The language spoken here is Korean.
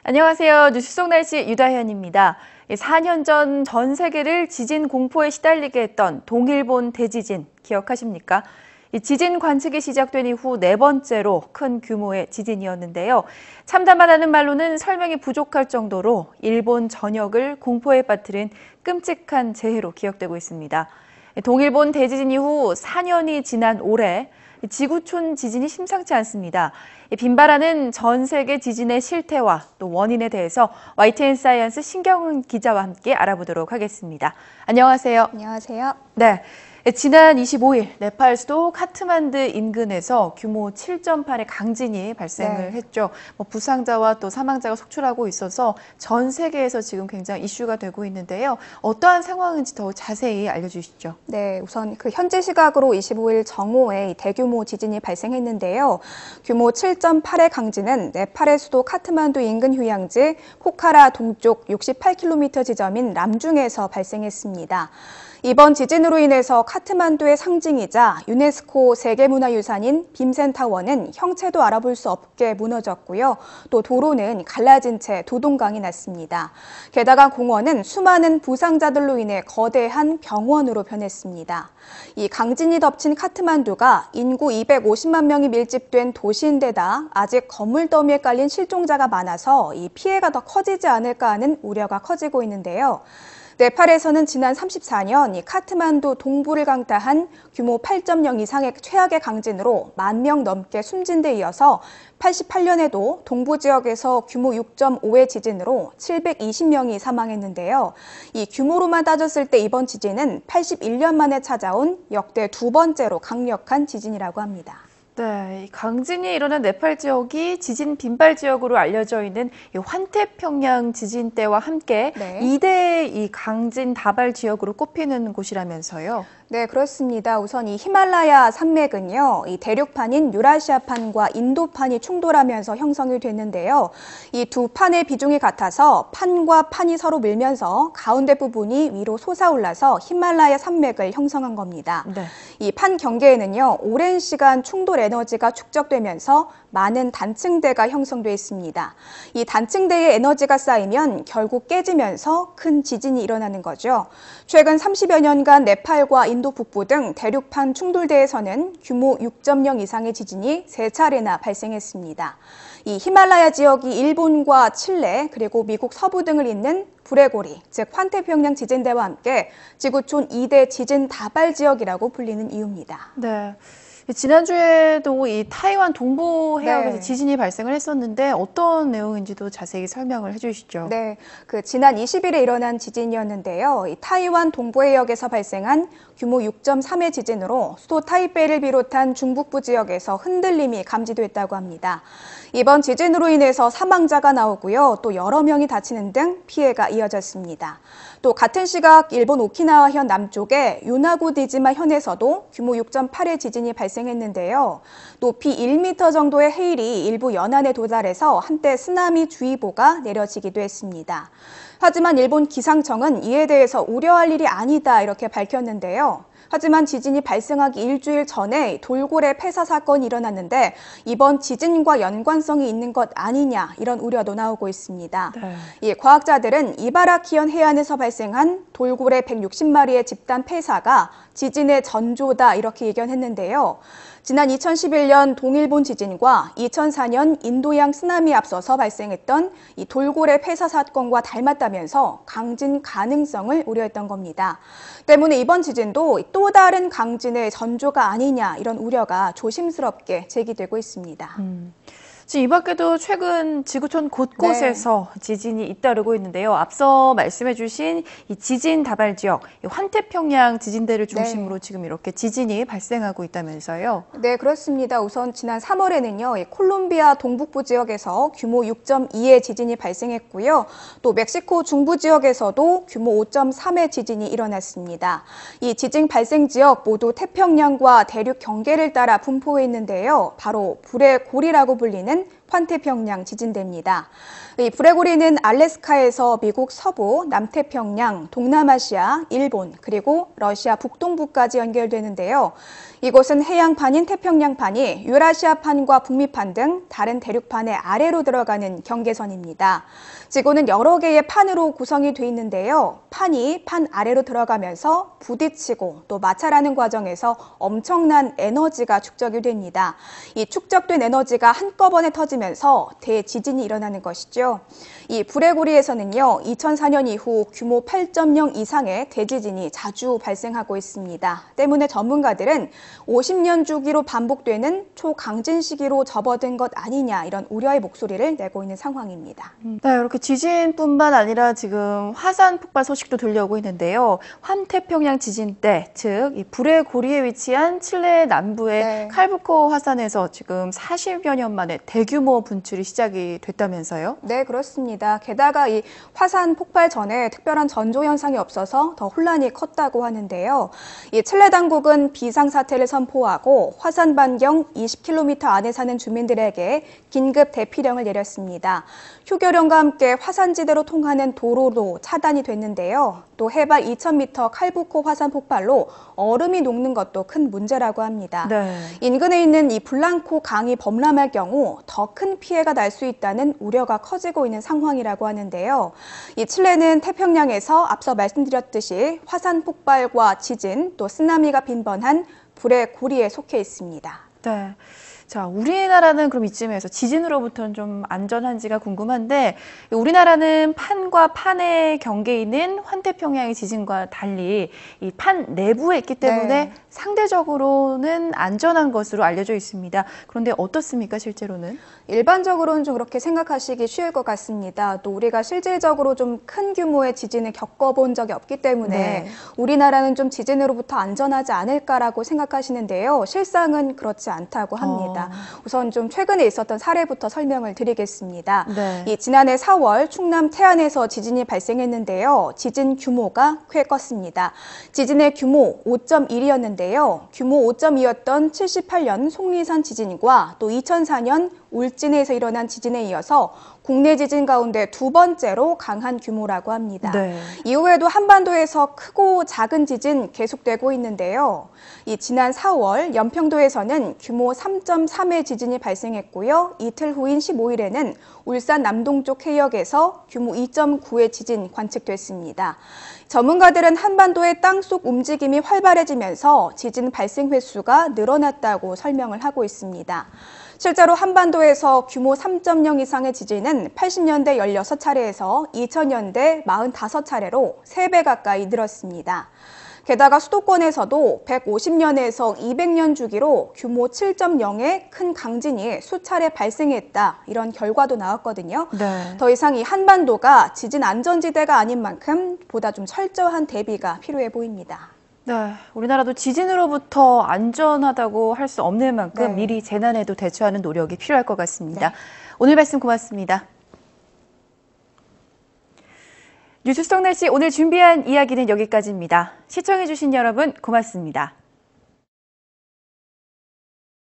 안녕하세요. 뉴스 속 날씨 유다현입니다. 4년 전 세계를 지진 공포에 시달리게 했던 동일본 대지진 기억하십니까? 이 지진 관측이 시작된 이후 네 번째로 큰 규모의 지진이었는데요. 참담하다는 말로는 설명이 부족할 정도로 일본 전역을 공포에 빠뜨린 끔찍한 재해로 기억되고 있습니다. 동일본 대지진 이후 4년이 지난 올해 지구촌 지진이 심상치 않습니다. 빈발하는 전 세계 지진의 실태와 또 원인에 대해서 YTN 사이언스 신경은 기자와 함께 알아보도록 하겠습니다. 안녕하세요. 안녕하세요. 네. 지난 25일 네팔 수도 카트만드 인근에서 규모 7.8의 강진이 발생을 했죠. 부상자와 또 사망자가 속출하고 있어서 전 세계에서 지금 굉장히 이슈가 되고 있는데요. 어떠한 상황인지 더 자세히 알려주시죠. 네, 우선 현지 시각으로 25일 정오에 대규모 지진이 발생했는데요. 규모 7.8의 강진은 네팔의 수도 카트만두 인근 휴양지 포카라 동쪽 68km 지점인 람중에서 발생했습니다. 이번 지진으로 인해서 카트만두의 상징이자 유네스코 세계문화유산인 빔센타워는 형체도 알아볼 수 없게 무너졌고요. 또 도로는 갈라진 채 도동강이 났습니다. 게다가 공원은 수많은 부상자들로 인해 거대한 병원으로 변했습니다. 이 강진이 덮친 카트만두가 인구 250만 명이 밀집된 도시인데다 아직 건물 더미에 깔린 실종자가 많아서 이 피해가 더 커지지 않을까 하는 우려가 커지고 있는데요. 네팔에서는 지난 34년 이 카트만두 동부를 강타한 규모 8.0 이상의 최악의 강진으로 10,000명 넘게 숨진 데 이어서 88년에도 동부 지역에서 규모 6.5의 지진으로 720명이 사망했는데요. 이 규모로만 따졌을 때 이번 지진은 81년 만에 찾아온 역대 두 번째로 강력한 지진이라고 합니다. 네, 이 강진이 일어난 네팔 지역이 지진 빈발 지역으로 알려져 있는 이 환태평양 지진 때와 함께 2대 이 강진 다발 지역으로 꼽히는 곳이라면서요. 네, 그렇습니다. 우선 이 히말라야 산맥은요, 이 대륙판인 유라시아판과 인도판이 충돌하면서 형성이 됐는데요. 이 두 판의 비중이 같아서 판과 판이 서로 밀면서 가운데 부분이 위로 솟아올라서 히말라야 산맥을 형성한 겁니다. 네. 이 판 경계에는요, 오랜 시간 충돌 에너지가 축적되면서 많은 단층대가 형성돼 있습니다. 이 단층대의 에너지가 쌓이면 결국 깨지면서 큰 지진이 일어나는 거죠. 최근 30여 년간 네팔과 인도 북부 등 대륙판 충돌대에서는 규모 6.0 이상의 지진이 3차례나 발생했습니다. 이 히말라야 지역이 일본과 칠레 그리고 미국 서부 등을 잇는 불의 고리, 즉 환태평양 지진대와 함께 지구촌 2대 지진 다발 지역이라고 불리는 이유입니다. 네. 지난주에도 이 타이완 동부 해역에서 지진이 발생을 했었는데 어떤 내용인지도 자세히 설명을 해주시죠. 네, 지난 20일에 일어난 지진이었는데요. 이 타이완 동부 해역에서 발생한 규모 6.3의 지진으로 수도 타이베이를 비롯한 중북부 지역에서 흔들림이 감지됐다고 합니다. 이번 지진으로 인해서 사망자가 나오고요. 또 여러 명이 다치는 등 피해가 이어졌습니다. 또 같은 시각 일본 오키나와현 남쪽의 요나구디지마 현에서도 규모 6.8의 지진이 발생했는데요. 높이 1m 정도의 해일이 일부 연안에 도달해서 한때 쓰나미 주의보가 내려지기도 했습니다. 하지만 일본 기상청은 이에 대해서 우려할 일이 아니다 이렇게 밝혔는데요. 하지만 지진이 발생하기 일주일 전에 돌고래 폐사 사건이 일어났는데 이번 지진과 연관성이 있는 것 아니냐 이런 우려도 나오고 있습니다. 이 과학자들은 이바라키현 해안에서 발생한 돌고래 160마리의 집단 폐사가 지진의 전조다 이렇게 예견했는데요. 지난 2011년 동일본 지진과 2004년 인도양 쓰나미에 앞서서 발생했던 이 돌고래 폐사 사건과 닮았다면서 강진 가능성을 우려했던 겁니다. 때문에 이번 지진도 또 다른 강진의 전조가 아니냐 이런 우려가 조심스럽게 제기되고 있습니다. 지금 이 밖에도 최근 지구촌 곳곳에서 지진이 잇따르고 있는데요. 앞서 말씀해 주신 이 지진 다발 지역, 이 환태평양 지진대를 중심으로 지금 이렇게 지진이 발생하고 있다면서요. 네, 그렇습니다. 우선 지난 3월에는요. 이 콜롬비아 동북부 지역에서 규모 6.2의 지진이 발생했고요. 또 멕시코 중부 지역에서도 규모 5.3의 지진이 일어났습니다. 이 지진 발생 지역 모두 태평양과 대륙 경계를 따라 분포해 있는데요. 바로 불의 고리라고 불리는 환태평양 지진대입니다. 이 브레고리는 알래스카에서 미국 서부, 남태평양, 동남아시아, 일본, 그리고 러시아 북동부까지 연결되는데요. 이곳은 해양판인 태평양판이 유라시아판과 북미판 등 다른 대륙판의 아래로 들어가는 경계선입니다. 지구는 여러 개의 판으로 구성이 돼 있는데요. 판이 판 아래로 들어가면서 부딪히고 또 마찰하는 과정에서 엄청난 에너지가 축적이 됩니다. 이 축적된 에너지가 한꺼번에 터지면서 대지진이 일어나는 것이죠. 이 브레고리에서는요, 2004년 이후 규모 8.0 이상의 대지진이 자주 발생하고 있습니다. 때문에 전문가들은 50년 주기로 반복되는 초강진 시기로 접어든 것 아니냐 이런 우려의 목소리를 내고 있는 상황입니다. 네, 이렇게 지진뿐만 아니라 지금 화산 폭발 소식도 들려오고 있는데요. 환태평양 지진 때, 즉 이 브레고리에 위치한 칠레 남부의 칼부코 화산에서 지금 40여 년 만에 대규모 분출이 시작이 됐다면서요? 네, 그렇습니다. 게다가 이 화산 폭발 전에 특별한 전조 현상이 없어서 더 혼란이 컸다고 하는데요. 이 칠레 당국은 비상사태를 선포하고 화산 반경 20km 안에 사는 주민들에게 긴급 대피령을 내렸습니다. 휴교령과 함께 화산지대로 통하는 도로도 차단이 됐는데요. 또 해발 2000m 칼부코 화산 폭발로 얼음이 녹는 것도 큰 문제라고 합니다. 네. 인근에 있는 이 블랑코 강이 범람할 경우 더 큰 피해가 날 수 있다는 우려가 커지고 있는 상황이라고 하는데요. 이 칠레는 태평양에서 앞서 말씀드렸듯이 화산 폭발과 지진 또 쓰나미가 빈번한 브레고리에 속해 있습니다. 네. 자, 우리나라는 그럼 이쯤에서 지진으로부터는 좀 안전한지가 궁금한데, 우리나라는 판과 판의 경계에 있는 환태평양의 지진과 달리 이 판 내부에 있기 때문에 상대적으로는 안전한 것으로 알려져 있습니다. 그런데 어떻습니까, 실제로는? 일반적으로는 좀 그렇게 생각하시기 쉬울 것 같습니다. 또 우리가 실질적으로 좀 큰 규모의 지진을 겪어본 적이 없기 때문에 우리나라는 좀 지진으로부터 안전하지 않을까라고 생각하시는데요. 실상은 그렇지 않다고 합니다. 우선 좀 최근에 있었던 사례부터 설명을 드리겠습니다. 이 지난해 4월 충남 태안에서 지진이 발생했는데요. 지진 규모가 꽤 컸습니다. 지진의 규모 5.1이었는데요. 규모 5.2였던 78년 속리산 지진과 또 2004년 울진에서 일어난 지진에 이어서 국내 지진 가운데 두 번째로 강한 규모라고 합니다. 이후에도 한반도에서 크고 작은 지진 계속되고 있는데요. 이 지난 4월 연평도에서는 규모 3.3의 지진이 발생했고요. 이틀 후인 15일에는 울산 남동쪽 해역에서 규모 2.9의 지진 관측됐습니다. 전문가들은 한반도의 땅속 움직임이 활발해지면서 지진 발생 횟수가 늘어났다고 설명을 하고 있습니다. 실제로 한반도에서 규모 3.0 이상의 지진은 80년대 16차례에서 2000년대 45차례로 3배 가까이 늘었습니다. 게다가 수도권에서도 150년에서 200년 주기로 규모 7.0의 큰 강진이 수차례 발생했다. 이런 결과도 나왔거든요. 더 이상 이 한반도가 지진 안전지대가 아닌 만큼 보다 좀 철저한 대비가 필요해 보입니다. 네, 우리나라도 지진으로부터 안전하다고 할 수 없는 만큼 미리 재난에도 대처하는 노력이 필요할 것 같습니다. 오늘 말씀 고맙습니다. 뉴스 속 날씨 오늘 준비한 이야기는 여기까지입니다. 시청해주신 여러분 고맙습니다.